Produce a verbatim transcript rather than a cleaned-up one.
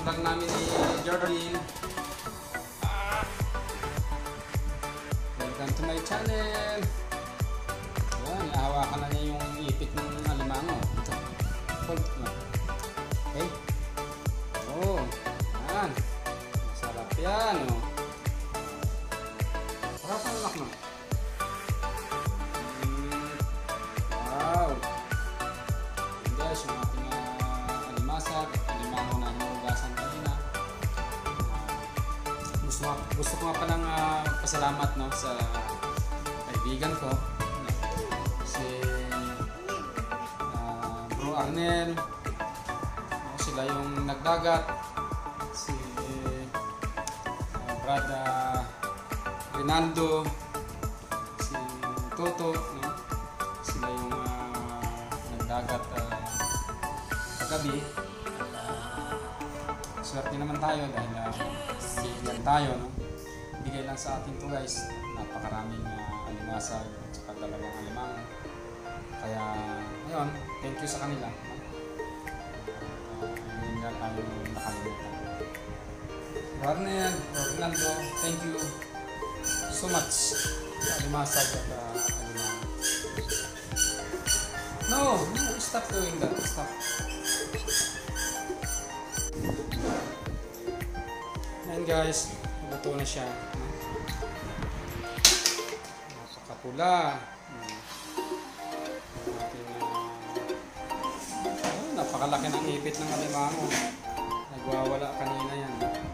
vlog namin ni Jordan. Welcome to my channel. Ayan, nahawakan na niya yung ipit ng alimango. Ito. Hold na. Okay. Oh, yan. Masarap yan, oh. Sarap ang anak, no? Mm. Wow. Yan guys, yung ating uh, alimasag at alimango na hinugasan kanina. Uh, gusto, gusto ko nga palang uh, pasalamat, no, sa kaibigan ko. Si uh, Bro Arnel. Sila yung nagdagat, si uh, Brada Rinaldo, si Toto, no? Sila yung uh, nagdagat uh, kagabi. Swerte naman tayo dahil uh, bigyan tayo, no? Bigay lang sa atin to guys, napakaraming uh, alimasag at saka dalawang alimango. Kaya ngayon, thank you sa kanila. Hindi nga tayo nakalimutan. Warner, Ronaldo, thank you so much sa alimasag at uh, alimango. No, no, stop doing that. Stop. Ayan guys, naluto na siya. Napakapula. Napakalaki ng ipit ng alimango. Nagwawala kanina yan.